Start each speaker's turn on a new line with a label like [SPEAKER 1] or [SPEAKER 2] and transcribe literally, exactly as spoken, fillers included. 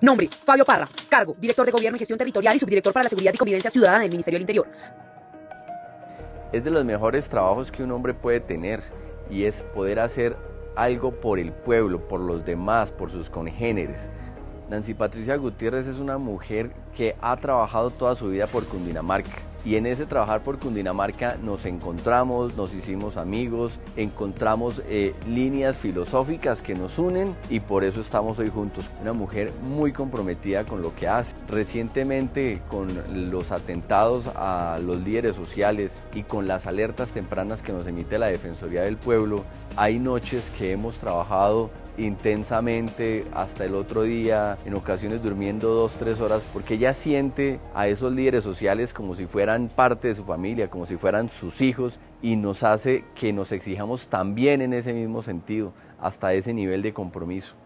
[SPEAKER 1] Nombre: Fabio Parra. Cargo: Director de Gobierno y Gestión Territorial y Subdirector para la Seguridad y Convivencia Ciudadana del Ministerio del Interior.
[SPEAKER 2] Es de los mejores trabajos que un hombre puede tener y es poder hacer algo por el pueblo, por los demás, por sus congéneres. Nancy Patricia Gutiérrez es una mujer que ha trabajado toda su vida por Cundinamarca y en ese trabajar por Cundinamarca nos encontramos, nos hicimos amigos, encontramos eh, líneas filosóficas que nos unen y por eso estamos hoy juntos. Una mujer muy comprometida con lo que hace. Recientemente, con los atentados a los líderes sociales y con las alertas tempranas que nos emite la Defensoría del Pueblo, hay noches que hemos trabajado intensamente hasta el otro día, en ocasiones durmiendo dos, tres horas, porque ella siente a esos líderes sociales como si fueran parte de su familia, como si fueran sus hijos, y nos hace que nos exijamos también en ese mismo sentido, hasta ese nivel de compromiso.